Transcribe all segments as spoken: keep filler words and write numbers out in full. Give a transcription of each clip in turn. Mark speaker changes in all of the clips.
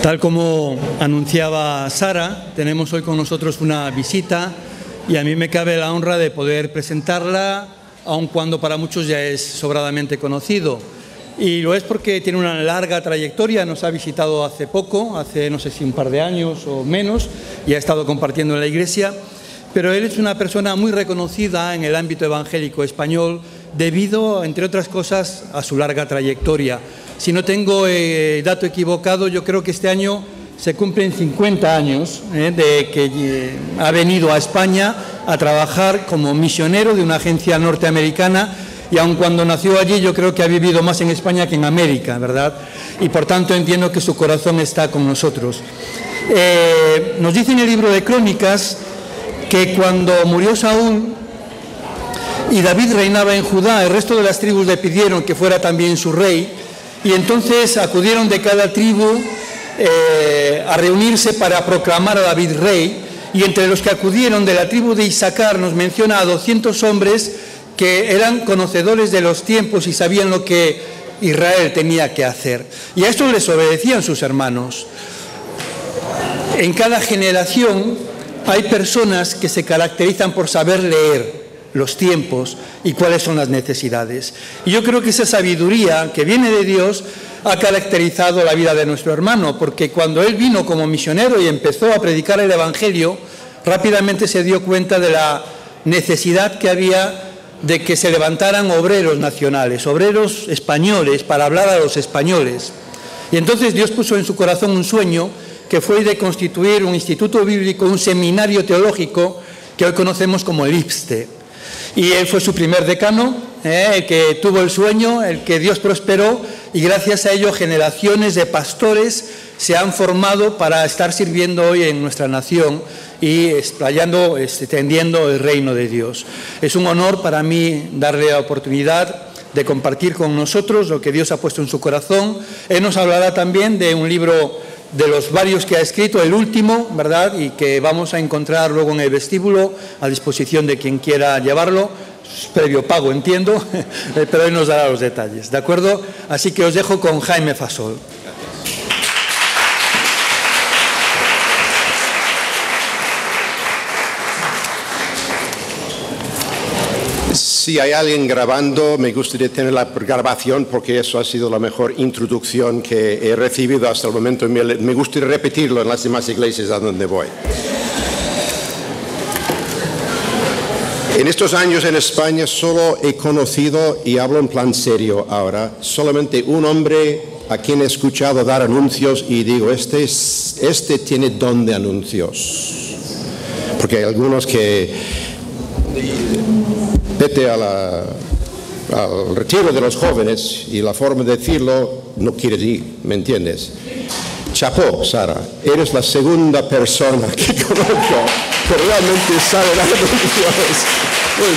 Speaker 1: Tal como anunciaba Sara, tenemos hoy con nosotros una visita y a mí me cabe la honra de poder presentarla, aun cuando para muchos ya es sobradamente conocido. Y lo es porque tiene una larga trayectoria, nos ha visitado hace poco, hace no sé si un par de años o menos, y ha estado compartiendo en la Iglesia, pero él es una persona muy reconocida en el ámbito evangélico español debido, entre otras cosas, a su larga trayectoria. Si no tengo eh, dato equivocado, yo creo que este año se cumplen cincuenta años eh, de que eh, ha venido a España a trabajar como misionero de una agencia norteamericana, y aun cuando nació allí, yo creo que ha vivido más en España que en América, ¿verdad? Y por tanto entiendo que su corazón está con nosotros. Eh, nos dice en el libro de Crónicas que cuando murió Saúl y David reinaba en Judá, el resto de las tribus le pidieron que fuera también su rey, y entonces acudieron de cada tribu eh, a reunirse para proclamar a David rey, y entre los que acudieron de la tribu de Isaacar nos menciona a doscientos hombres que eran conocedores de los tiempos y sabían lo que Israel tenía que hacer. Y a esto les obedecían sus hermanos. En cada generación hay personas que se caracterizan por saber leer los tiempos y cuáles son las necesidades. Y yo creo que esa sabiduría que viene de Dios ha caracterizado la vida de nuestro hermano, porque cuando él vino como misionero y empezó a predicar el Evangelio, rápidamente se dio cuenta de la necesidad que había de que se levantaran obreros nacionales, obreros españoles, para hablar a los españoles. Y entonces Dios puso en su corazón un sueño que fue de constituir un instituto bíblico, un seminario teológico que hoy conocemos como el I P S T E. Y él fue su primer decano, eh, el que tuvo el sueño, el que Dios prosperó, y gracias a ello generaciones de pastores se han formado para estar sirviendo hoy en nuestra nación y explayando, extendiendo el reino de Dios. Es un honor para mí darle la oportunidad de compartir con nosotros lo que Dios ha puesto en su corazón. Él nos hablará también de un libro de los varios que ha escrito, el último, ¿verdad?, y que vamos a encontrar luego en el vestíbulo a disposición de quien quiera llevarlo, previo pago, entiendo, pero él nos dará los detalles, ¿de acuerdo? Así que os dejo con Jaime Fasol.
Speaker 2: Si hay alguien grabando, me gustaría tener la grabación porque eso ha sido la mejor introducción que he recibido hasta el momento. Me gustaría repetirlo en las demás iglesias a donde voy. En estos años en España solo he conocido, y hablo en plan serio ahora, solamente un hombre a quien he escuchado dar anuncios y digo, este, es, este tiene don de anuncios. Porque hay algunos que... Vete a la, al retiro de los jóvenes y la forma de decirlo no quieres ir, ¿me entiendes? Chapó, Sara, eres la segunda persona que conozco que realmente sabe dar anuncios. Muy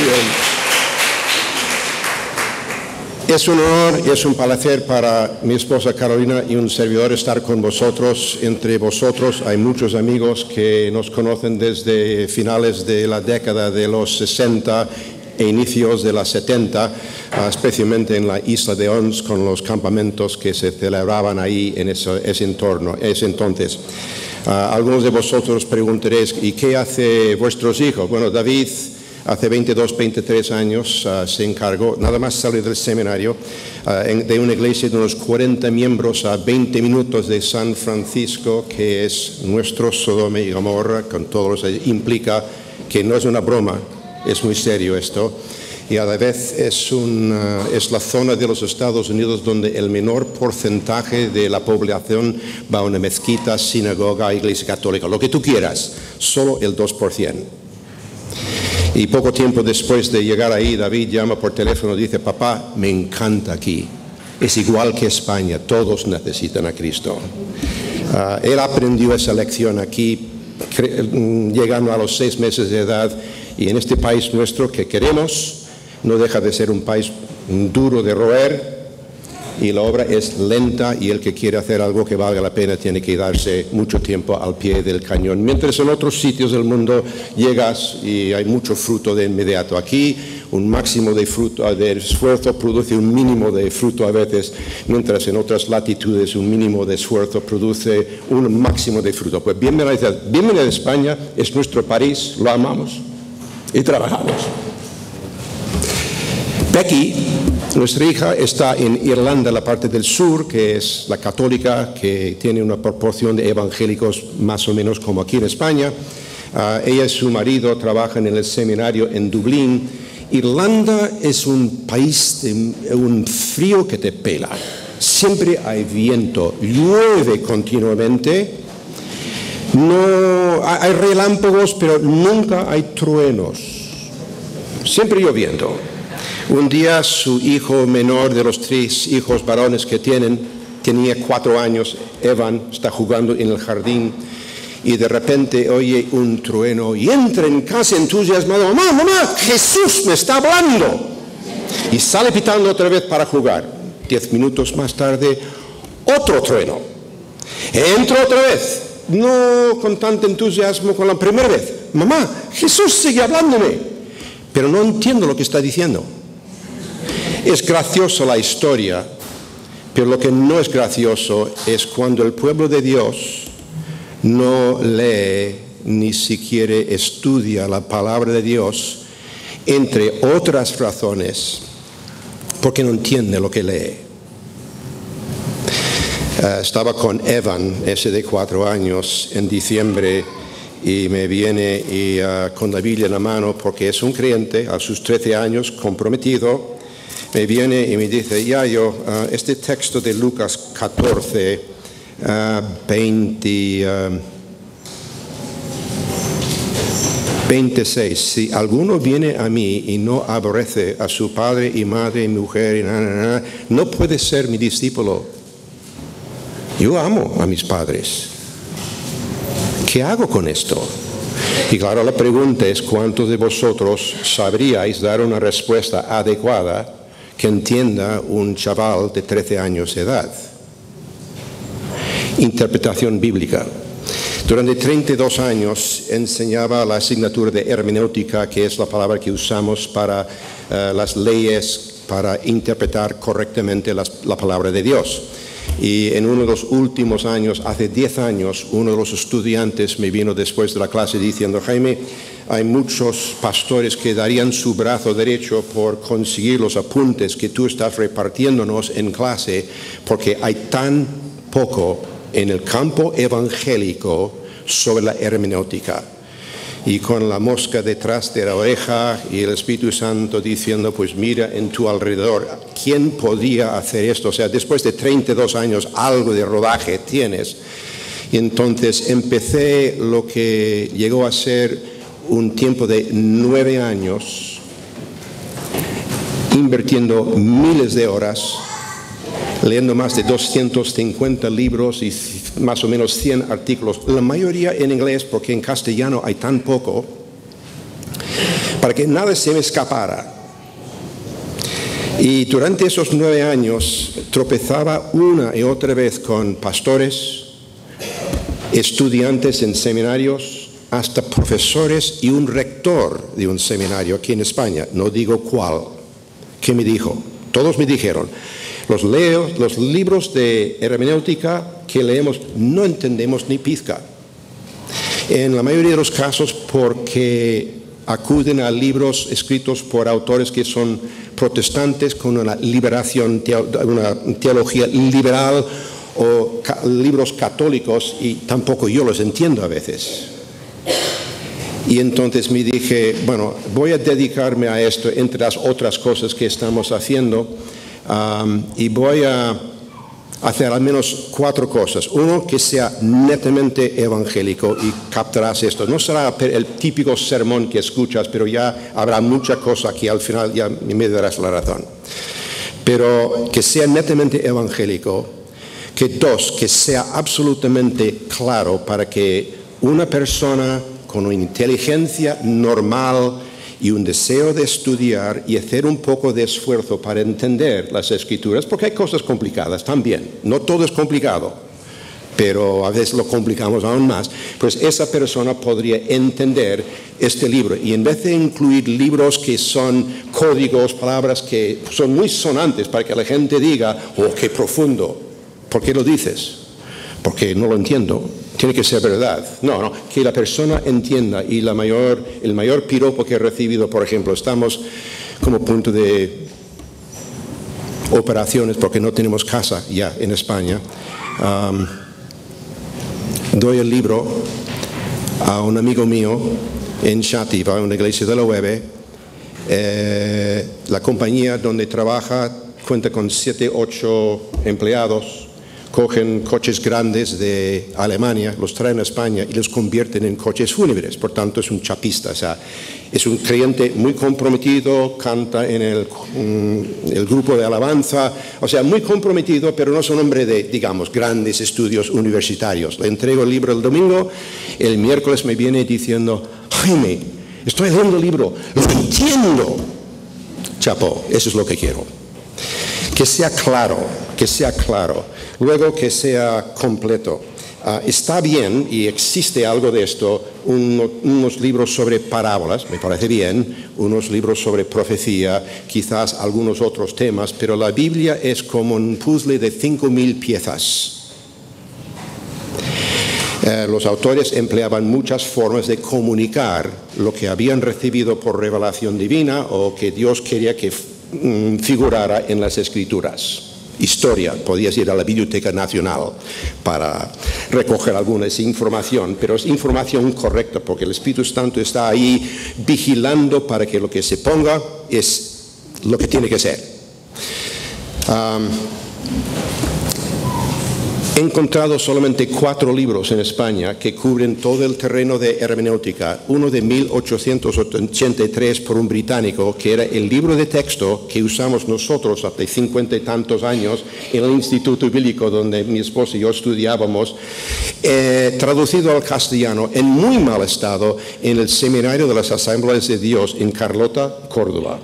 Speaker 2: bien. Es un honor y es un placer para mi esposa Carolina y un servidor estar con vosotros. Entre vosotros hay muchos amigos que nos conocen desde finales de la década de los sesenta e inicios de las setenta, especialmente en la isla de Ons, con los campamentos que se celebraban ahí en ese, ese entorno, ese entonces. Uh, algunos de vosotros preguntaréis, ¿y qué hace vuestros hijos? Bueno, David hace veintidós, veintitrés años uh, se encargó, nada más salir del seminario, uh, en, de una iglesia de unos cuarenta miembros a veinte minutos de San Francisco, que es nuestro Sodoma y Gomorra, con todo lo que implica, que no es una broma. Es muy serio esto, y a la vez es, una, es la zona de los Estados Unidos donde el menor porcentaje de la población va a una mezquita, sinagoga, iglesia católica, lo que tú quieras, solo el dos por ciento. Y poco tiempo después de llegar ahí, David llama por teléfono y dice, papá, me encanta aquí, es igual que España, todos necesitan a Cristo. Uh, él aprendió esa lección aquí, llegando a los seis meses de edad. Y en este país nuestro que queremos, no deja de ser un país duro de roer, y la obra es lenta, y el que quiere hacer algo que valga la pena tiene que darse mucho tiempo al pie del cañón. Mientras en otros sitios del mundo llegas y hay mucho fruto de inmediato. Aquí un máximo de, fruto, de esfuerzo produce un mínimo de fruto a veces, mientras en otras latitudes un mínimo de esfuerzo produce un máximo de fruto. Pues bienvenida, bienvenida a España, es nuestro país, lo amamos y trabajamos. Becky, nuestra hija, está en Irlanda, la parte del sur, que es la católica, que tiene una proporción de evangélicos más o menos como aquí en España. Uh, ella y su marido trabajan en el seminario en Dublín. Irlanda es un país de un frío que te pela. Siempre hay viento, llueve continuamente. No, hay relámpagos, pero nunca hay truenos. Siempre lloviendo. Un día su hijo menor de los tres hijos varones que tienen, tenía cuatro años, Evan, está jugando en el jardín y de repente oye un trueno y entra en casa entusiasmado, mamá, mamá, Jesús me está hablando. Y sale pitando otra vez para jugar. Diez minutos más tarde, otro trueno. Entra otra vez, no con tanto entusiasmo como la primera vez. Mamá, Jesús sigue hablándome, pero no entiendo lo que está diciendo. Es graciosa la historia, pero lo que no es gracioso es cuando el pueblo de Dios no lee ni siquiera estudia la palabra de Dios, entre otras razones, porque no entiende lo que lee. Uh, estaba con Evan, ese de cuatro años, en diciembre, y me viene y, uh, con la Biblia en la mano, porque es un creyente, a sus trece años, comprometido. Me viene y me dice, Yayo, uh, este texto de Lucas catorce, uh, veinte, uh, veintiséis, si alguno viene a mí y no aborrece a su padre y madre y mujer, y na, na, na, no puede ser mi discípulo. Yo amo a mis padres. ¿Qué hago con esto? Y claro, la pregunta es, ¿cuántos de vosotros sabríais dar una respuesta adecuada que entienda un chaval de trece años de edad? Interpretación bíblica. Durante treinta y dos años enseñaba la asignatura de hermenéutica, que es la palabra que usamos para uh, las leyes, para interpretar correctamente las, la palabra de Dios. Y en uno de los últimos años, hace diez años, uno de los estudiantes me vino después de la clase diciendo, Jaime, hay muchos pastores que darían su brazo derecho por conseguir los apuntes que tú estás repartiéndonos en clase, porque hay tan poco en el campo evangélico sobre la hermenéutica. Y con la mosca detrás de la oreja y el Espíritu Santo diciendo, pues mira en tu alrededor, ¿quién podía hacer esto? O sea, después de treinta y dos años algo de rodaje tienes. Y entonces empecé lo que llegó a ser un tiempo de nueve años, invirtiendo miles de horas, leyendo más de doscientos cincuenta libros y más o menos cien artículos, la mayoría en inglés porque en castellano hay tan poco, para que nada se me escapara. Y durante esos nueve años tropezaba una y otra vez con pastores, estudiantes en seminarios, hasta profesores y un rector de un seminario aquí en España, no digo cuál, que me dijo, todos me dijeron, Los, leo, los libros de hermenéutica que leemos no entendemos ni pizca. En la mayoría de los casos porque acuden a libros escritos por autores que son protestantes con una liberación, una teología liberal, o ca libros católicos, y tampoco yo los entiendo a veces. Y entonces me dije, bueno, voy a dedicarme a esto entre las otras cosas que estamos haciendo. Um, y voy a hacer al menos cuatro cosas. Uno, que sea netamente evangélico, y captarás esto. No será el típico sermón que escuchas, pero ya habrá mucha cosa que al final ya me darás la razón. Pero que sea netamente evangélico. Que dos, que sea absolutamente claro para que una persona con una inteligencia normal y un deseo de estudiar y hacer un poco de esfuerzo para entender las Escrituras, porque hay cosas complicadas también, no todo es complicado. pero a veces lo complicamos aún más, pues esa persona podría entender este libro. Y en vez de incluir libros que son códigos, palabras que son muy sonantes para que la gente diga, oh, qué profundo, ¿por qué lo dices? Porque no lo entiendo, tiene que ser verdad. No, no, que la persona entienda. Y la mayor, el mayor piropo que he recibido, por ejemplo, estamos como punto de operaciones porque no tenemos casa ya en España. Um, doy el libro a un amigo mío en Xàtiva, una iglesia de la U E B. Eh, la compañía donde trabaja cuenta con siete, ocho empleados. Cogen coches grandes de Alemania, los traen a España y los convierten en coches fúnebres. Por tanto, es un chapista, o sea, es un creyente muy comprometido, canta en el, el grupo de alabanza, o sea, muy comprometido, pero no es un hombre de, digamos, grandes estudios universitarios. Le entrego el libro el domingo, el miércoles me viene diciendo, Jaime, estoy leyendo el libro, lo entiendo. Chapo, eso es lo que quiero. Que sea claro, que sea claro. Luego que sea completo. Uh, está bien, y existe algo de esto, uno, unos libros sobre parábolas, me parece bien, unos libros sobre profecía, quizás algunos otros temas, pero la Biblia es como un puzzle de cinco mil piezas. Uh, los autores empleaban muchas formas de comunicar lo que habían recibido por revelación divina o que Dios quería que mm, figurara en las Escrituras. Historia, podías ir a la Biblioteca Nacional para recoger alguna información, pero es información correcta porque el Espíritu Santo está ahí vigilando para que lo que se ponga es lo que tiene que ser. Um, He encontrado solamente cuatro libros en España que cubren todo el terreno de hermenéutica. Uno de mil ochocientos ochenta y tres por un británico, que era el libro de texto que usamos nosotros hace cincuenta y tantos años en el Instituto Bíblico donde mi esposo y yo estudiábamos, eh, traducido al castellano en muy mal estado en el Seminario de las Asambleas de Dios en Carlota, Córdoba.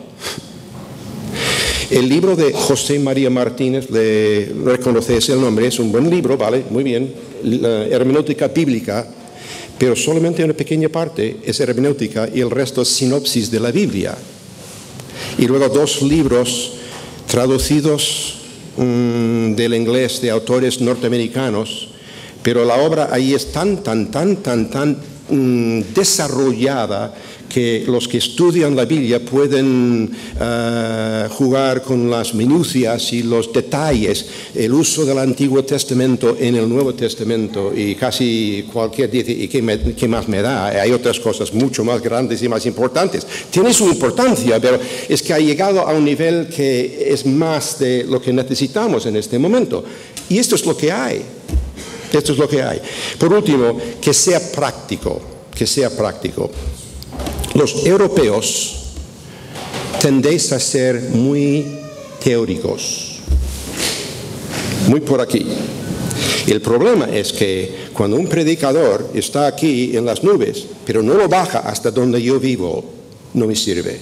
Speaker 2: El libro de José María Martínez, le reconoces el nombre, es un buen libro, vale, muy bien, la hermenéutica bíblica, pero solamente una pequeña parte es hermenéutica y el resto es sinopsis de la Biblia. Y luego dos libros traducidos um, del inglés de autores norteamericanos, pero la obra ahí es tan, tan, tan, tan, tan um, desarrollada que los que estudian la Biblia pueden uh, jugar con las minucias y los detalles, el uso del Antiguo Testamento en el Nuevo Testamento, y casi cualquier dice, ¿y qué, me, qué más me da? Hay otras cosas mucho más grandes y más importantes. Tiene su importancia, pero es que ha llegado a un nivel que es más de lo que necesitamos en este momento. Y esto es lo que hay. Esto es lo que hay. Por último, que sea práctico, que sea práctico. Los europeos tendéis a ser muy teóricos, muy por aquí. El problema es que cuando un predicador está aquí en las nubes, pero no lo baja hasta donde yo vivo, no me sirve.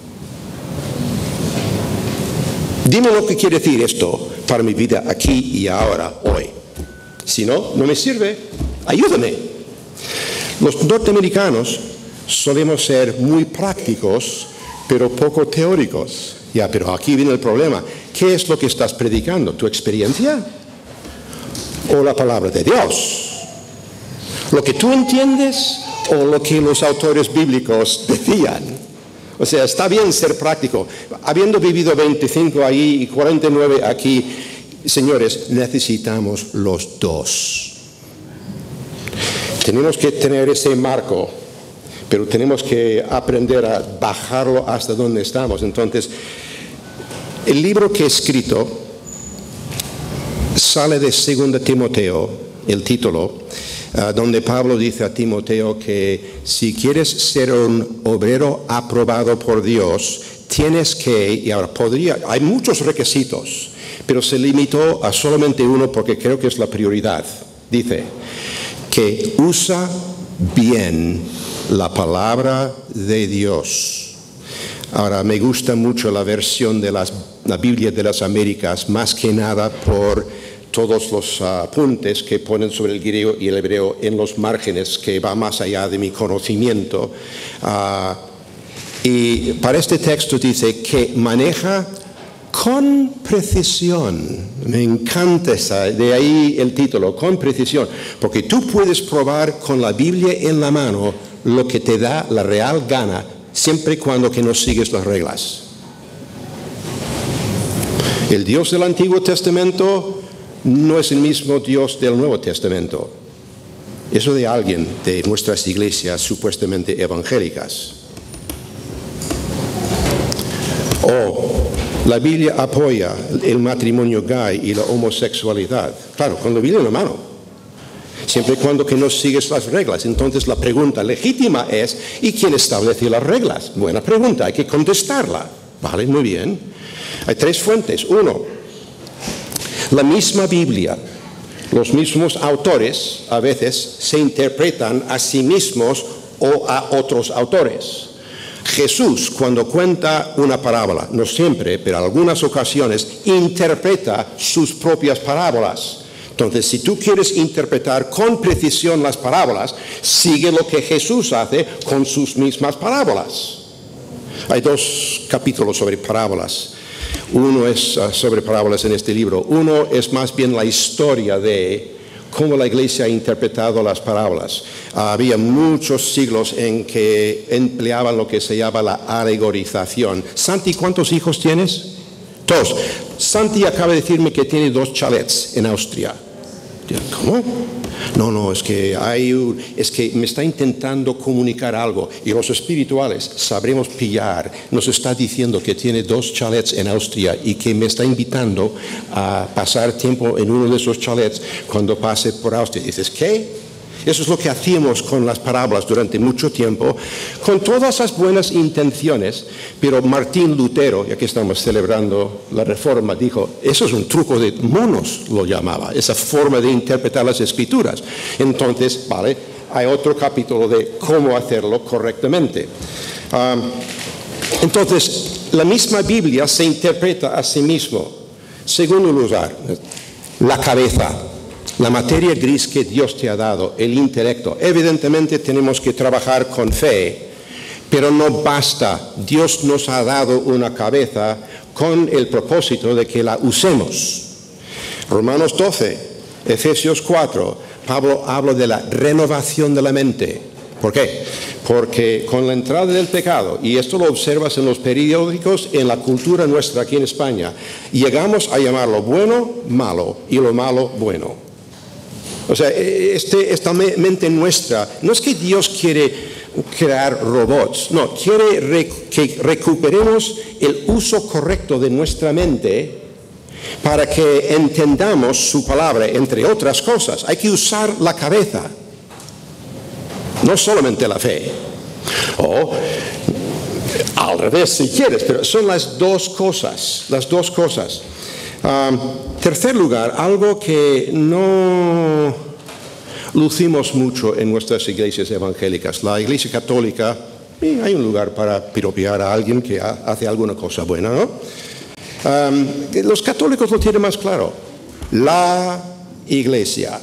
Speaker 2: Dime lo que quiere decir esto para mi vida aquí y ahora, hoy. Si no, no me sirve. Ayúdame. Los norteamericanos solemos ser muy prácticos, pero poco teóricos. Ya, pero aquí viene el problema. ¿Qué es lo que estás predicando? ¿Tu experiencia? ¿O la palabra de Dios? ¿Lo que tú entiendes o lo que los autores bíblicos decían? O sea, está bien ser práctico. Habiendo vivido veinticinco ahí y cuarenta y nueve aquí, señores, necesitamos los dos. Tenemos que tener ese marco, pero tenemos que aprender a bajarlo hasta donde estamos. Entonces, el libro que he escrito sale de Segunda Timoteo, el título, uh, donde Pablo dice a Timoteo que si quieres ser un obrero aprobado por Dios, tienes que, y ahora podría, hay muchos requisitos, pero se limitó a solamente uno porque creo que es la prioridad. Dice que usa bien la palabra de Dios. Ahora, me gusta mucho la versión de las, la Biblia de las Américas, más que nada por todos los apuntes que ponen sobre el griego y el hebreo en los márgenes, que va más allá de mi conocimiento. Uh, y para este texto dice que maneja con precisión. Me encanta esa, de ahí el título, con precisión, porque tú puedes probar con la Biblia en la mano lo que te da la real gana, siempre y cuando que no sigues las reglas. El Dios del Antiguo Testamento no es el mismo Dios del Nuevo Testamento. Eso de alguien de nuestras iglesias supuestamente evangélicas. O la Biblia apoya el matrimonio gay y la homosexualidad. Claro, con la Biblia en la mano. Siempre y cuando que no sigues las reglas. Entonces la pregunta legítima es, ¿y quién establece las reglas? Buena pregunta, hay que contestarla. Vale, muy bien. Hay tres fuentes. Uno, la misma Biblia. Los mismos autores a veces se interpretan a sí mismos o a otros autores. Jesús, cuando cuenta una parábola, no siempre, pero en algunas ocasiones, interpreta sus propias parábolas. Entonces, si tú quieres interpretar con precisión las parábolas, sigue lo que Jesús hace con sus mismas parábolas. Hay dos capítulos sobre parábolas. Uno es uh, sobre parábolas en este libro. Uno es más bien la historia de cómo la iglesia ha interpretado las parábolas. Uh, había muchos siglos en que empleaban lo que se llama la alegorización. Santi, ¿cuántos hijos tienes? Dos. Santi acaba de decirme que tiene dos chalets en Austria. ¿Cómo? No, no, es que, hay un, es que me está intentando comunicar algo y los espirituales sabremos pillar. Nos está diciendo que tiene dos chalets en Austria y que me está invitando a pasar tiempo en uno de esos chalets cuando pase por Austria. Y dices, ¿qué? Eso es lo que hacíamos con las parábolas durante mucho tiempo, con todas las buenas intenciones, pero Martín Lutero, ya que estamos celebrando la Reforma, dijo, eso es un truco de monos, lo llamaba, esa forma de interpretar las Escrituras. Entonces, vale, hay otro capítulo de cómo hacerlo correctamente. Um, entonces, la misma Biblia se interpreta a sí mismo. Segundo lugar, la cabeza. La materia gris que Dios te ha dado, el intelecto. Evidentemente tenemos que trabajar con fe, pero no basta. Dios nos ha dado una cabeza con el propósito de que la usemos. Romanos doce, Efesios cuatro, Pablo habla de la renovación de la mente. ¿Por qué? Porque con la entrada del pecado, y esto lo observas en los periódicos, en la cultura nuestra aquí en España, llegamos a llamar lo bueno malo y lo malo bueno. O sea, este, esta mente nuestra, no es que Dios quiere crear robots, no, quiere re, que recuperemos el uso correcto de nuestra mente para que entendamos su palabra, entre otras cosas. Hay que usar la cabeza, no solamente la fe. O al revés si quieres, pero son las dos cosas, las dos cosas. Um, tercer lugar, algo que no lucimos mucho en nuestras iglesias evangélicas. La iglesia católica, eh, hay un lugar para piropear a alguien que ha, hace alguna cosa buena, ¿no? Um, los católicos lo tienen más claro. La iglesia.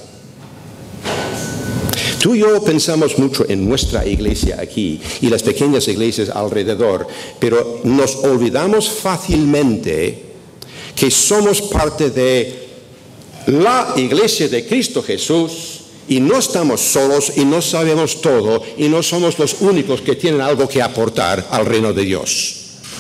Speaker 2: Tú y yo pensamos mucho en nuestra iglesia aquí y las pequeñas iglesias alrededor, pero nos olvidamos fácilmente que somos parte de la iglesia de Cristo Jesús y no estamos solos y no sabemos todo y no somos los únicos que tienen algo que aportar al reino de Dios.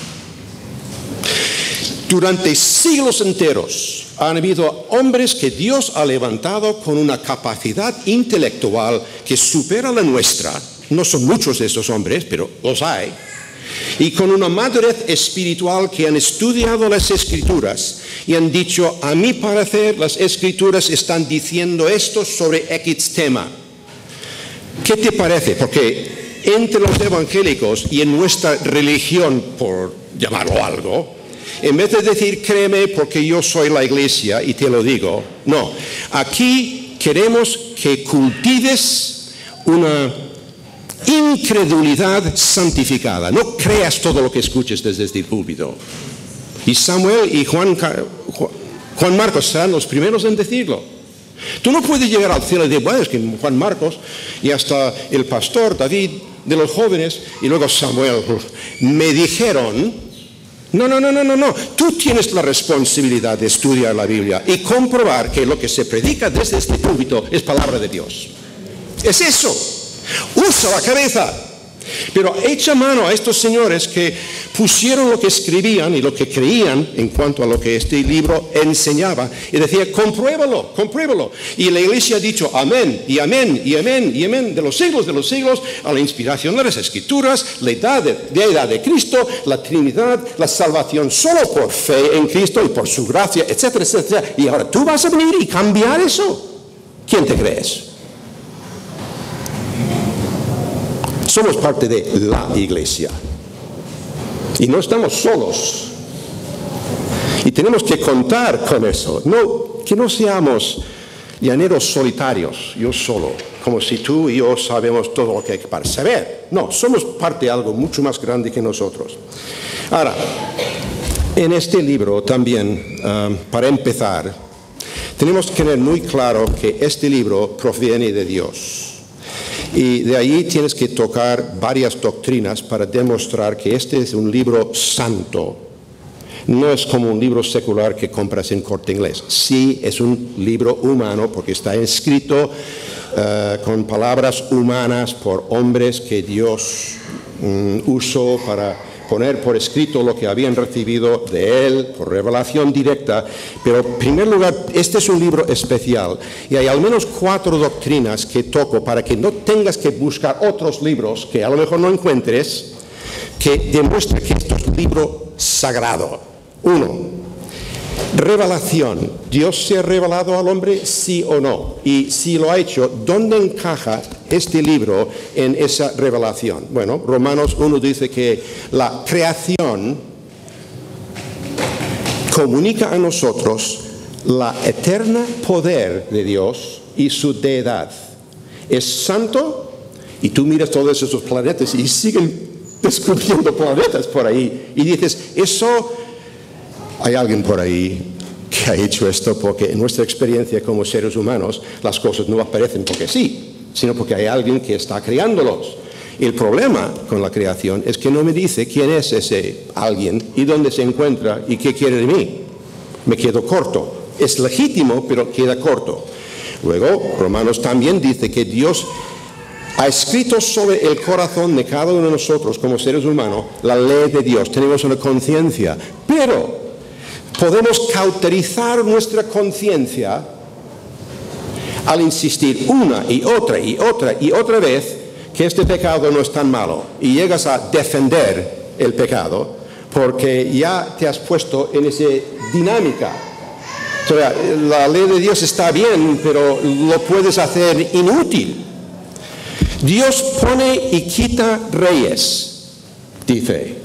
Speaker 2: Durante siglos enteros han habido hombres que Dios ha levantado con una capacidad intelectual que supera la nuestra. No son muchos de esos hombres, pero los hay. Y con una madurez espiritual que han estudiado las Escrituras y han dicho, a mi parecer las Escrituras están diciendo esto sobre X tema. ¿Qué te parece? Porque entre los evangélicos y en nuestra religión, por llamarlo algo, en vez de decir, créeme porque yo soy la iglesia y te lo digo, no, aquí queremos que cultives una incredulidad santificada. No creas todo lo que escuches desde este púlpito. Y Samuel y Juan, Juan Marcos serán los primeros en decirlo. Tú no puedes llegar al cielo y decir, bueno, es que Juan Marcos y hasta el pastor David de los jóvenes y luego Samuel me dijeron. No, no, no, no, no, no. Tú tienes la responsabilidad de estudiar la Biblia y comprobar que lo que se predica desde este púlpito es palabra de Dios. Es eso. Usa la cabeza. Pero echa mano a estos señores que pusieron lo que escribían y lo que creían en cuanto a lo que este libro enseñaba y decía, compruébalo, compruébalo. Y la iglesia ha dicho amén, y amén, y amén, y amén, de los siglos de los siglos, a la inspiración de las Escrituras, la edad de, la edad de Cristo, la Trinidad, la salvación solo por fe en Cristo y por su gracia, etcétera, etcétera. Y ahora tú vas a venir y cambiar eso. ¿Quién te crees? Somos parte de la iglesia. Y no estamos solos. Y tenemos que contar con eso. No, que no seamos llaneros solitarios, yo solo, como si tú y yo sabemos todo lo que hay para saber. No, somos parte de algo mucho más grande que nosotros. Ahora, en este libro también, um, para empezar, tenemos que tener muy claro que este libro proviene de Dios. Y de ahí tienes que tocar varias doctrinas para demostrar que este es un libro santo. No es como un libro secular que compras en Corte Inglés. Sí, es un libro humano porque está escrito uh, con palabras humanas por hombres que Dios um, usó para poner por escrito lo que habían recibido de Él, por revelación directa. Pero en primer lugar, este es un libro especial y hay al menos cuatro doctrinas que toco para que no tengas que buscar otros libros que a lo mejor no encuentres, que demuestran que esto es un libro sagrado. Uno, revelación. ¿Dios se ha revelado al hombre, sí o no? Y si lo ha hecho, ¿dónde encaja este libro en esa revelación? Bueno, Romanos uno dice que la creación comunica a nosotros la eterna poder de Dios y su deidad. Es santo y tú miras todos esos planetas y siguen descubriendo planetas por ahí y dices, eso, hay alguien por ahí que ha hecho esto porque en nuestra experiencia como seres humanos las cosas no aparecen porque sí, sino porque hay alguien que está creándolos. Y el problema con la creación es que no me dice quién es ese alguien y dónde se encuentra y qué quiere de mí. Me quedo corto. Es legítimo, pero queda corto. Luego, Romanos también dice que Dios ha escrito sobre el corazón de cada uno de nosotros como seres humanos la ley de Dios. Tenemos una conciencia, pero podemos cauterizar nuestra conciencia al insistir una y otra y otra y otra vez que este pecado no es tan malo y llegas a defender el pecado porque ya te has puesto en esa dinámica. O sea, la ley de Dios está bien, pero lo puedes hacer inútil. Dios pone y quita reyes, dice.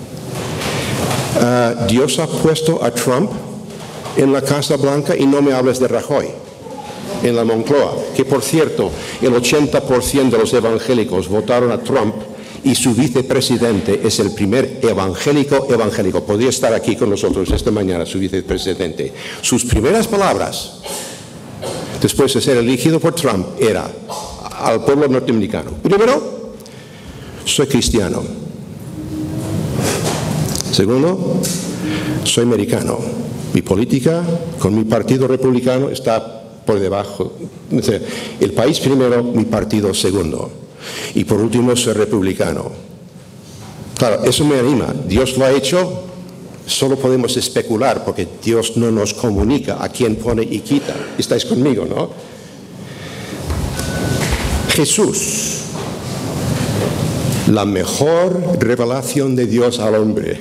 Speaker 2: Uh, Dios ha puesto a Trump en la Casa Blanca y no me hables de Rajoy en la Moncloa, que por cierto el ochenta por ciento de los evangélicos votaron a Trump y su vicepresidente es el primer evangélico evangélico. Podría estar aquí con nosotros esta mañana su vicepresidente. Sus primeras palabras después de ser elegido por Trump era al pueblo norteamericano: primero, soy cristiano. Segundo, soy americano. Mi política con mi partido republicano está por debajo. El país primero, mi partido segundo. Y por último, soy republicano. Claro, eso me anima. Dios lo ha hecho. Solo podemos especular porque Dios no nos comunica a quién pone y quita. Estáis conmigo, ¿no? Jesús, la mejor revelación de Dios al hombre.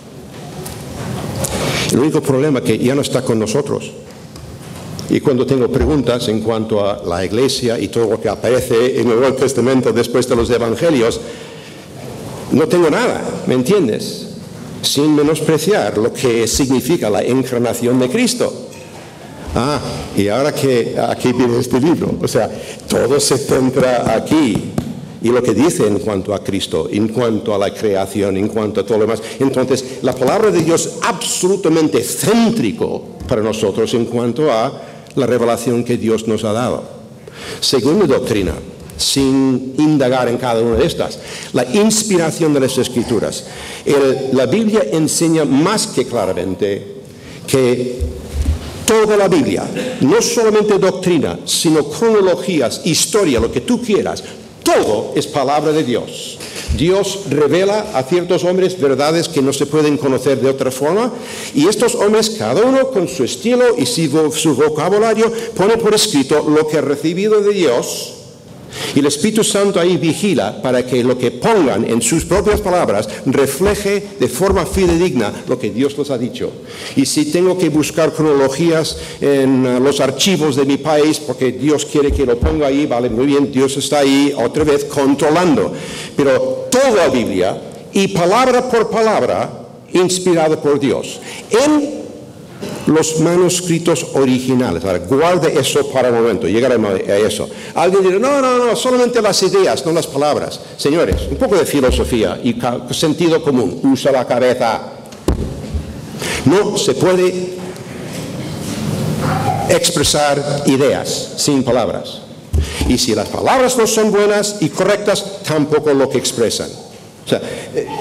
Speaker 2: El único problema es que ya no está con nosotros. Y cuando tengo preguntas en cuanto a la iglesia y todo lo que aparece en el Nuevo Testamento después de los evangelios, no tengo nada, ¿me entiendes? Sin menospreciar lo que significa la encarnación de Cristo. Ah, y ahora que aquí viene este libro, o sea, todo se centra aquí. y lo que dice en cuanto a Cristo, en cuanto a la creación, en cuanto a todo lo demás. Entonces, la palabra de Dios es absolutamente céntrico para nosotros en cuanto a la revelación que Dios nos ha dado. Segunda doctrina, sin indagar en cada una de estas, la inspiración de las Escrituras. El, la Biblia enseña más que claramente que toda la Biblia, no solamente doctrina, sino cronologías, historia, lo que tú quieras, todo es palabra de Dios. Dios revela a ciertos hombres verdades que no se pueden conocer de otra forma, y estos hombres, cada uno con su estilo y su vocabulario, pone por escrito lo que ha recibido de Dios, y el Espíritu Santo ahí vigila para que lo que pongan en sus propias palabras refleje de forma fidedigna lo que Dios les ha dicho. Y si tengo que buscar cronologías en los archivos de mi país porque Dios quiere que lo ponga ahí, vale, muy bien, Dios está ahí otra vez controlando. Pero toda la Biblia, y palabra por palabra, inspirada por Dios. En los manuscritos originales. Ahora, guarde eso para un momento, llegaremos a eso. Alguien dirá, no, no, no, solamente las ideas, no las palabras. Señores, un poco de filosofía y sentido común, usa la cabeza. No se puede expresar ideas sin palabras. Y si las palabras no son buenas y correctas, tampoco lo que expresan. O sea,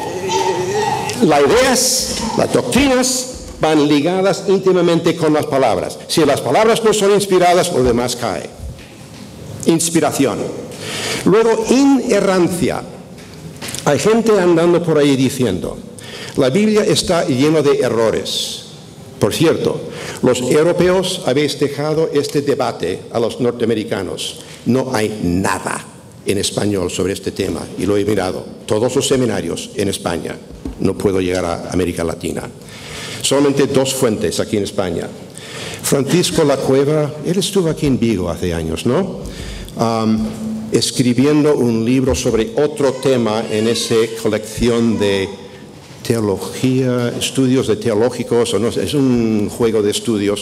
Speaker 2: las ideas, las doctrinas, van ligadas íntimamente con las palabras. Si las palabras no son inspiradas, lo demás cae. Inspiración. Luego, inerrancia. Hay gente andando por ahí diciendo, la Biblia está llena de errores. Por cierto, los europeos habéis dejado este debate a los norteamericanos. No hay nada en español sobre este tema, y lo he mirado. Todos los seminarios en España. No puedo llegar a América Latina. Solamente dos fuentes aquí en España. Francisco La Cueva, él estuvo aquí en Vigo hace años, ¿no? Um, escribiendo un libro sobre otro tema en esa colección de teología, estudios de teológicos, o no sé, es un juego de estudios.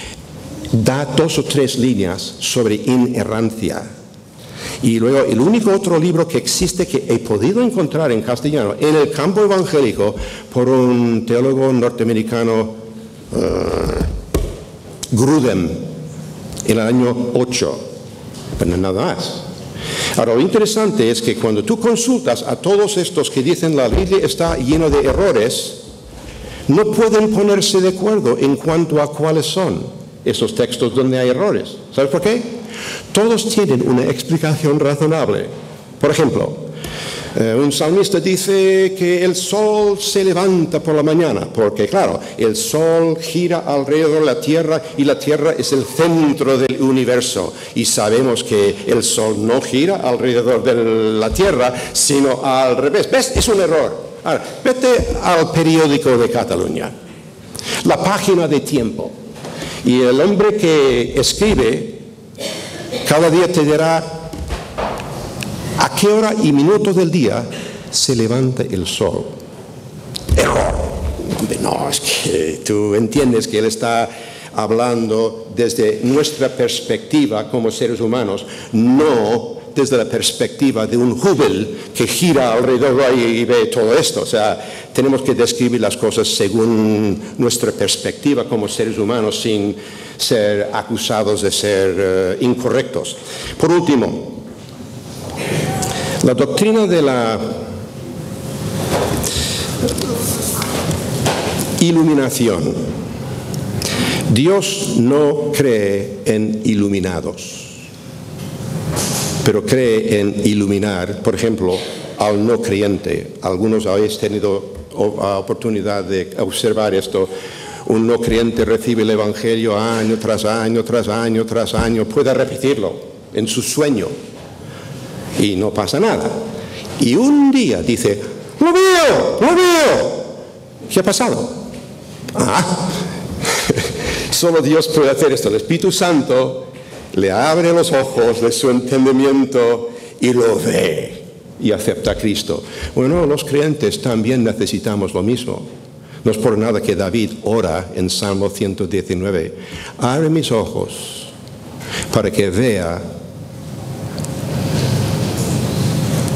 Speaker 2: Da dos o tres líneas sobre inerrancia. Y luego el único otro libro que existe que he podido encontrar en castellano en el campo evangélico por un teólogo norteamericano, uh, Grudem, en el año ocho, pero nada más. Ahora, lo interesante es que cuando tú consultas a todos estos que dicen la Biblia está llena de errores, no pueden ponerse de acuerdo en cuanto a cuáles son esos textos donde hay errores. ¿Sabes por qué? Todos tienen una explicación razonable. Por ejemplo, eh, un salmista dice que el sol se levanta por la mañana, porque claro, el sol gira alrededor de la tierra y la tierra es el centro del universo. Y sabemos que el sol no gira alrededor de la tierra, sino al revés. ¿Ves? Es un error. Ahora, vete al periódico de Cataluña, la página de Tiempo, y el hombre que escribe cada día te dirá a qué hora y minuto del día se levanta el sol. Error. No, es que tú entiendes que él está hablando desde nuestra perspectiva como seres humanos, no desde la perspectiva de un Hubble que gira alrededor y ve todo esto. O sea, tenemos que describir las cosas según nuestra perspectiva como seres humanos sin ser acusados de ser uh, incorrectos. Por último, la doctrina de la iluminación. Dios no cree en iluminados, pero cree en iluminar, por ejemplo, al no creyente. Algunos habéis tenido oportunidad de observar esto. Un no creyente recibe el Evangelio año tras año, tras año, tras año. Puede repetirlo en su sueño y no pasa nada. Y un día dice, ¡lo veo! ¡Lo veo! ¿Qué ha pasado? Ah, solo Dios puede hacer esto. El Espíritu Santo le abre los ojos de su entendimiento y lo ve y acepta a Cristo. Bueno, los creyentes también necesitamos lo mismo. No es por nada que David ora en Salmo ciento diecinueve. Abre mis ojos para que vea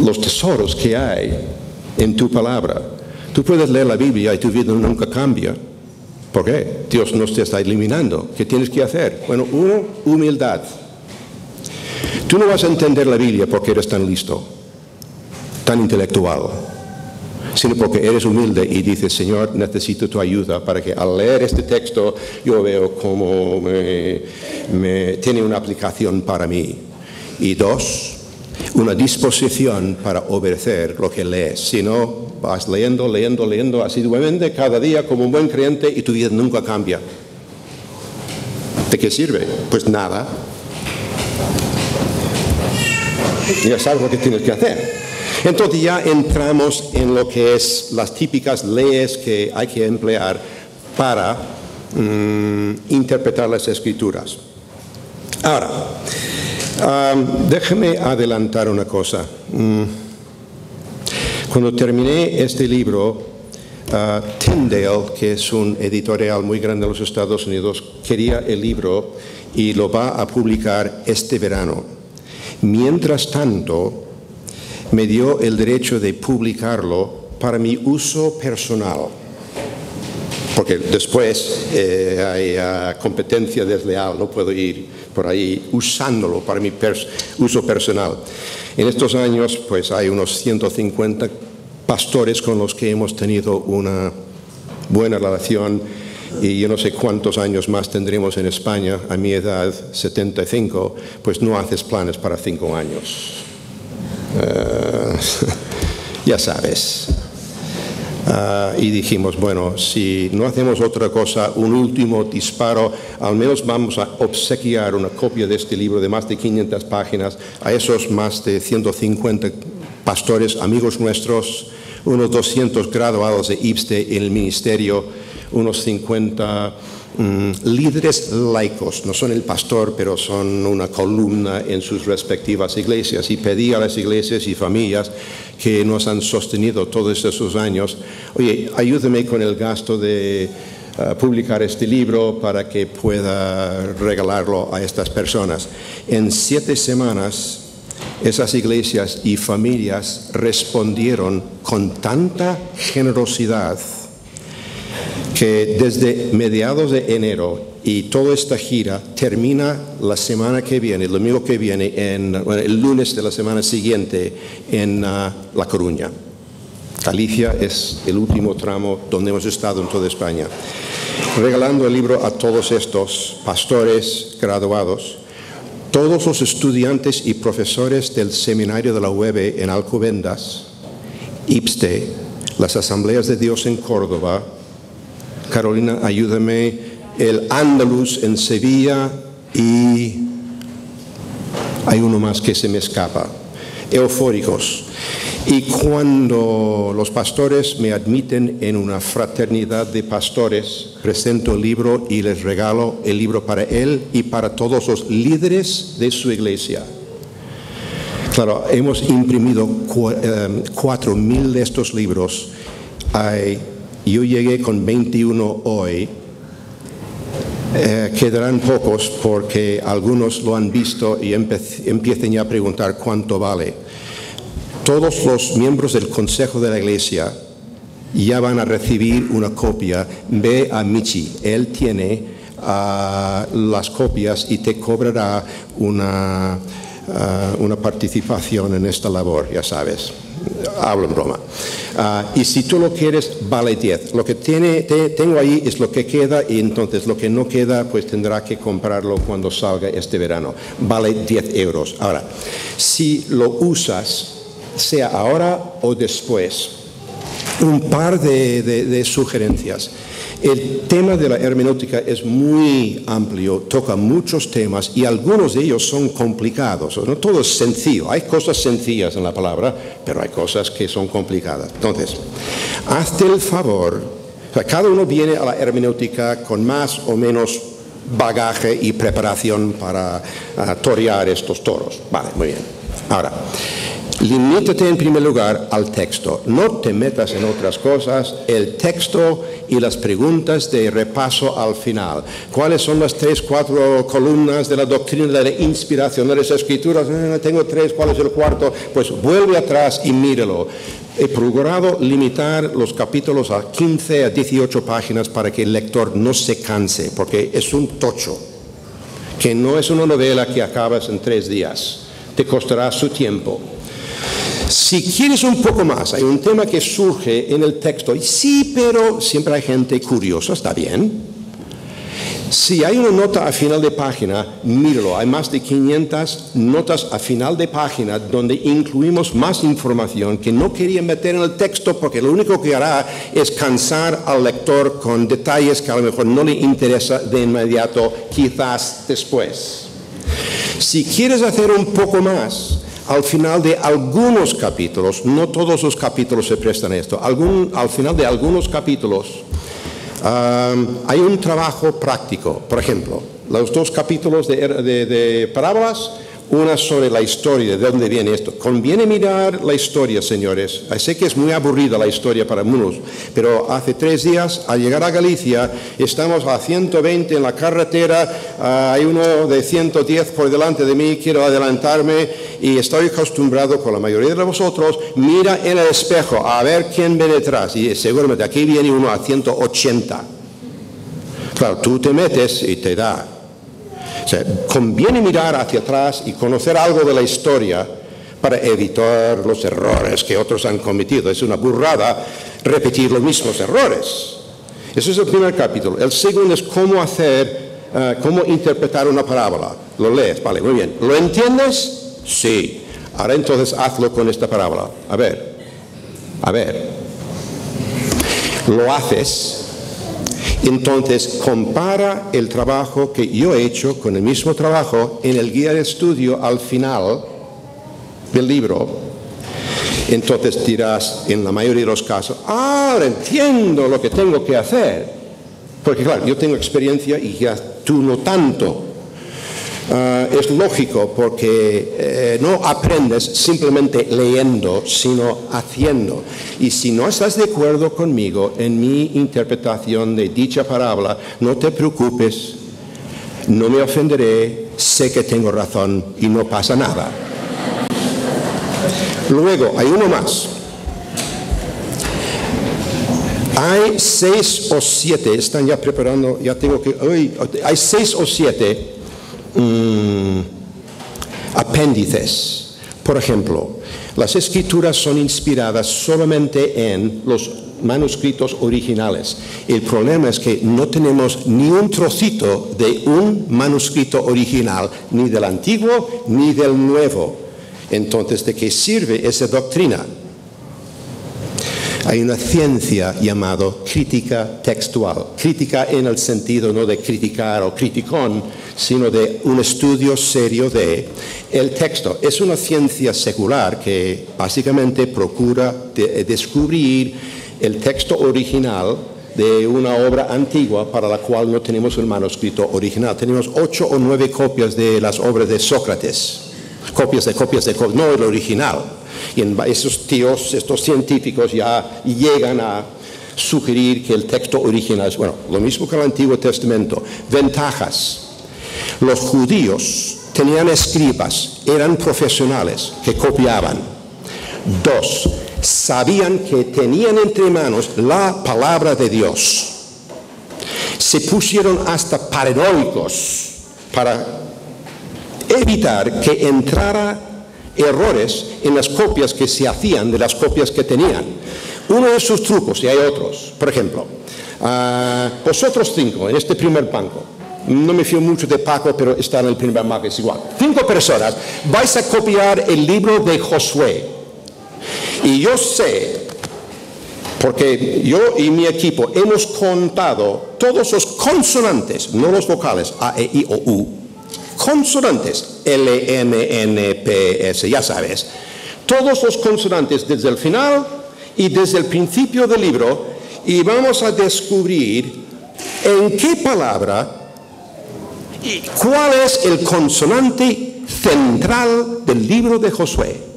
Speaker 2: los tesoros que hay en tu palabra. Tú puedes leer la Biblia y tu vida nunca cambia. ¿Por qué? Dios no te está eliminando. ¿Qué tienes que hacer? Bueno, uno, humildad. Tú no vas a entender la Biblia porque eres tan listo, tan intelectual, sino porque eres humilde y dices, Señor, necesito tu ayuda para que al leer este texto yo veo cómo me, me, tiene una aplicación para mí. Y dos, una disposición para obedecer lo que lees. Si no, vas leyendo, leyendo, leyendo asiduamente cada día como un buen creyente y tu vida nunca cambia. ¿De qué sirve? Pues nada. Ya sabes lo que tienes que hacer. Entonces ya entramos en lo que es las típicas leyes que hay que emplear para um, interpretar las Escrituras. Ahora, um, déjeme adelantar una cosa. Um, cuando terminé este libro, uh, Tyndale, que es un editorial muy grande en los Estados Unidos, quería el libro y lo va a publicar este verano. Mientras tanto, me dio el derecho de publicarlo para mi uso personal, porque después eh, hay uh, competencia desleal, no puedo ir por ahí usándolo para mi pers- uso personal. En estos años, pues hay unos ciento cincuenta pastores con los que hemos tenido una buena relación y yo no sé cuántos años más tendremos en España. A mi edad, setenta y cinco, pues no haces planes para cinco años. Uh, ya sabes. Uh, y dijimos, bueno, si no hacemos otra cosa, un último disparo, al menos vamos a obsequiar una copia de este libro de más de quinientas páginas a esos más de ciento cincuenta pastores, amigos nuestros, unos doscientos graduados de I P S T E en el ministerio, unos cincuenta um, líderes laicos, no son el pastor, pero son una columna en sus respectivas iglesias. Y pedí a las iglesias y familias que nos han sostenido todos esos años, oye, ayúdame con el gasto de uh, publicar este libro para que pueda regalarlo a estas personas. En siete semanas, esas iglesias y familias respondieron con tanta generosidad que desde mediados de enero y toda esta gira termina la semana que viene, el domingo que viene, en, bueno, el lunes de la semana siguiente en uh, La Coruña. Galicia es el último tramo donde hemos estado en toda España. Regalando el libro a todos estos pastores graduados, todos los estudiantes y profesores del Seminario de la U E B en Alcobendas, I P S T E, las Asambleas de Dios en Córdoba, Carolina, ayúdame, el Andaluz en Sevilla y hay uno más que se me escapa, eufóricos. Y cuando los pastores me admiten en una fraternidad de pastores, presento el libro y les regalo el libro para él y para todos los líderes de su iglesia. Claro, hemos imprimido cuatro mil de estos libros. Hay, yo llegué con veintiuno hoy. Eh, quedarán pocos porque algunos lo han visto y empiecen ya a preguntar cuánto vale. Todos los miembros del Consejo de la Iglesia ya van a recibir una copia. Ve a Michi, él tiene uh, las copias y te cobrará una, uh, una participación en esta labor, ya sabes. Hablo en broma. Uh, y si tú lo quieres, vale diez. Lo que tiene, te, tengo ahí es lo que queda y entonces lo que no queda, pues tendrá que comprarlo cuando salga este verano. Vale diez euros. Ahora, si lo usas, sea ahora o después, un par de, de, de sugerencias. El tema de la hermenéutica es muy amplio, toca muchos temas y algunos de ellos son complicados. No todo es sencillo, hay cosas sencillas en la palabra, pero hay cosas que son complicadas. Entonces, hazte el favor, o sea, cada uno viene a la hermenéutica con más o menos bagaje y preparación para uh, torear estos toros. Vale, muy bien. Ahora, Limítate en primer lugar al texto. No te metas en otras cosas. El texto y las preguntas de repaso al final. ¿Cuáles son las tres, cuatro columnas de la doctrina de la inspiración de las escrituras? Eh, tengo tres, ¿cuál es el cuarto? Pues vuelve atrás y míralo. He procurado limitar los capítulos a quince a dieciocho páginas para que el lector no se canse, porque es un tocho, que no es una novela que acabas en tres días. Te costará su tiempo. Si quieres un poco más, hay un tema que surge en el texto, y sí, pero siempre hay gente curiosa, está bien. Si hay una nota a final de página, míralo, hay más de quinientas notas a final de página donde incluimos más información que no quería meter en el texto porque lo único que hará es cansar al lector con detalles que a lo mejor no le interesa de inmediato, quizás después. Si quieres hacer un poco más, al final de algunos capítulos, no todos los capítulos se prestan a esto, algún, al final de algunos capítulos um, hay un trabajo práctico. Por ejemplo, los dos capítulos de, de, de parábolas, una sobre la historia, de dónde viene esto. Conviene mirar la historia, señores. Sé que es muy aburrida la historia para algunos, pero hace tres días, al llegar a Galicia, estamos a ciento veinte en la carretera, uh, hay uno de ciento diez por delante de mí, quiero adelantarme y estoy acostumbrado con la mayoría de vosotros, mira en el espejo a ver quién viene detrás y seguramente aquí viene uno a ciento ochenta. Claro, tú te metes y te da. O sea, conviene mirar hacia atrás y conocer algo de la historia para evitar los errores que otros han cometido. Es una burrada repetir los mismos errores. Ese es el primer capítulo. El segundo es cómo hacer, uh, cómo interpretar una parábola. Lo lees, vale, muy bien. ¿Lo entiendes? Sí. Ahora entonces hazlo con esta parábola. A ver, a ver. Lo haces. Entonces, compara el trabajo que yo he hecho con el mismo trabajo en el guía de estudio al final del libro. Entonces dirás, en la mayoría de los casos, ah, ahora entiendo lo que tengo que hacer. Porque claro, yo tengo experiencia y ya tú no tanto. Uh, es lógico porque eh, no aprendes simplemente leyendo, sino haciendo. Y si no estás de acuerdo conmigo en mi interpretación de dicha parábola, no te preocupes, no me ofenderé, sé que tengo razón y no pasa nada. Luego, hay uno más. Hay seis o siete, están ya preparando, ya tengo que, uy, hay seis o siete Mm, apéndices. Por ejemplo, las escrituras son inspiradas solamente en los manuscritos originales. El problema es que no tenemos ni un trocito de un manuscrito original, ni del antiguo ni del nuevo. Entonces, ¿de qué sirve esa doctrina? Hay una ciencia llamada crítica textual. Crítica en el sentido no de criticar o criticón, sino de un estudio serio de el texto. Es una ciencia secular que básicamente procura de descubrir el texto original de una obra antigua para la cual no tenemos el manuscrito original. Tenemos ocho o nueve copias de las obras de Sócrates. Copias de copias de copias, no el original. Y en esos tíos, estos científicos ya llegan a sugerir que el texto original es, bueno, lo mismo que el Antiguo Testamento. Ventajas. Los judíos tenían escribas, eran profesionales que copiaban. Dos, sabían que tenían entre manos la palabra de Dios. Se pusieron hasta paranoicos para evitar que entrara errores en las copias que se hacían de las copias que tenían. Uno de sus trucos, y hay otros, por ejemplo, uh, vosotros cinco en este primer banco, no me fío mucho de Paco, pero está en el primer banco, es igual. Cinco personas, vais a copiar el libro de Josué. Y yo sé, porque yo y mi equipo hemos contado todos los consonantes, no los vocales, A, E, I, O, U, consonantes, L, M, N, P, S, ya sabes. Todos los consonantes desde el final y desde el principio del libro, y vamos a descubrir en qué palabra y cuál es el consonante central del libro de Josué.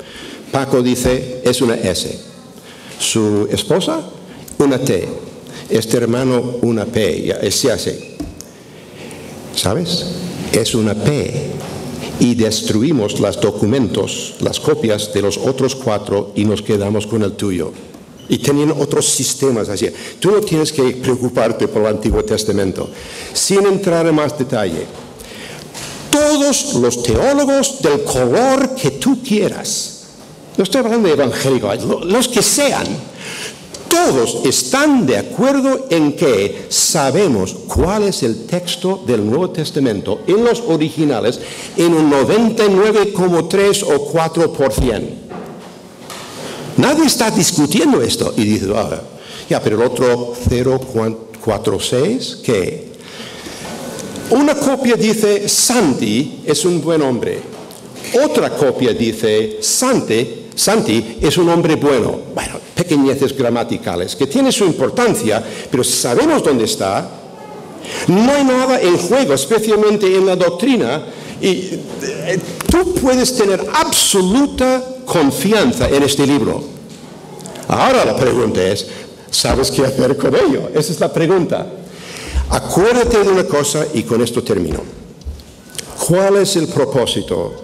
Speaker 2: Paco dice, es una S. Su esposa, una T. Este hermano, una P. Ya, es así. ¿Sabes? Es una P. Y destruimos los documentos, las copias de los otros cuatro y nos quedamos con el tuyo. Y tenían otros sistemas así. Tú no tienes que preocuparte por el Antiguo Testamento. Sin entrar en más detalle, todos los teólogos del color que tú quieras, no estoy hablando de evangélicos, los que sean, todos están de acuerdo en que sabemos cuál es el texto del Nuevo Testamento en los originales en un noventa y nueve coma tres o cuatro por ciento. Nadie está discutiendo esto y dice, ah, ya, pero el otro cero coma cuarenta y seis, ¿qué? Una copia dice, Santi es un buen hombre. Otra copia dice, Santi Santi es un hombre bueno. Bueno, pequeñeces gramaticales que tienen su importancia, pero sabemos dónde está. No hay nada en juego, especialmente en la doctrina, y eh, tú puedes tener absoluta confianza en este libro. Ahora la pregunta es, ¿sabes qué hacer con ello? Esa es la pregunta. Acuérdate de una cosa y con esto termino. ¿Cuál es el propósito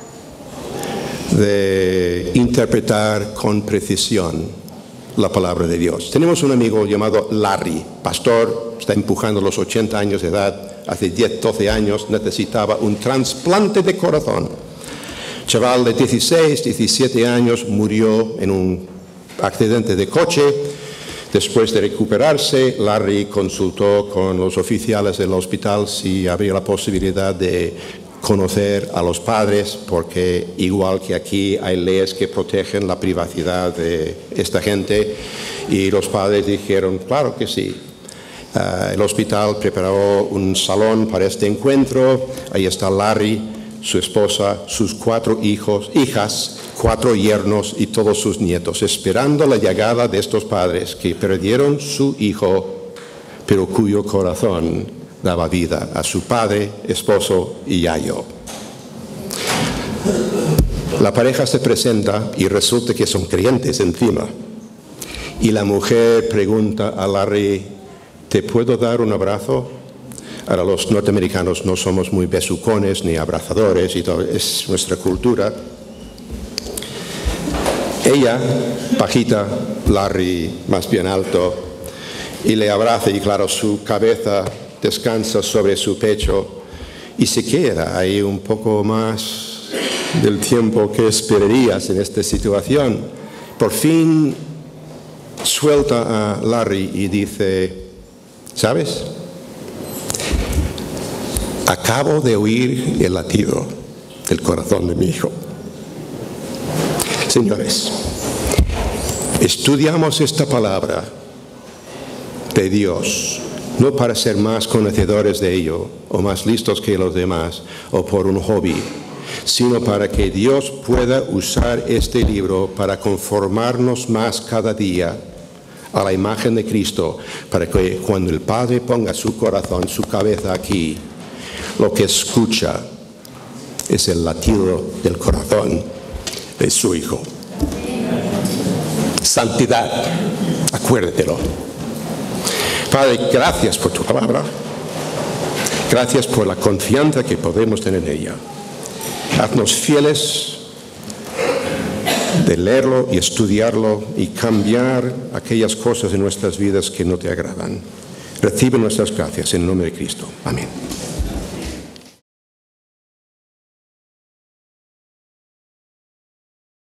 Speaker 2: de interpretar con precisión la palabra de Dios? Tenemos un amigo llamado Larry, pastor, está empujando los ochenta años de edad, hace diez, doce años necesitaba un trasplante de corazón. Chaval de dieciséis, diecisiete años murió en un accidente de coche. Después de recuperarse, Larry consultó con los oficiales del hospital si habría la posibilidad de conocer a los padres, porque igual que aquí hay leyes que protegen la privacidad de esta gente, y los padres dijeron, claro que sí. Uh, el hospital preparó un salón para este encuentro. Ahí está Larry, su esposa, sus cuatro hijos, hijas, cuatro yernos y todos sus nietos, esperando la llegada de estos padres que perdieron su hijo, pero cuyo corazón daba vida a su padre, esposo y yayo. La pareja se presenta y resulta que son creyentes encima. Y la mujer pregunta a Larry, ¿te puedo dar un abrazo? Ahora, los norteamericanos no somos muy besucones ni abrazadores, y todo, es nuestra cultura. Ella, bajita, Larry más bien alto, y le abraza, y claro, su cabeza descansa sobre su pecho y se queda ahí un poco más del tiempo que esperarías en esta situación. Por fin suelta a Larry y dice, ¿sabes? Acabo de oír el latido del corazón de mi hijo. Señores, estudiamos esta palabra de Dios no para ser más conocedores de ello o más listos que los demás o por un hobby, sino para que Dios pueda usar este libro para conformarnos más cada día a la imagen de Cristo, para que cuando el Padre ponga su corazón, su cabeza aquí, lo que escucha es el latido del corazón de su Hijo. Santidad, acuérdatelo. Padre, gracias por tu palabra. Gracias por la confianza que podemos tener en ella. Haznos fieles de leerlo y estudiarlo y cambiar aquellas cosas en nuestras vidas que no te agradan. Recibe nuestras gracias en el nombre de Cristo. Amén.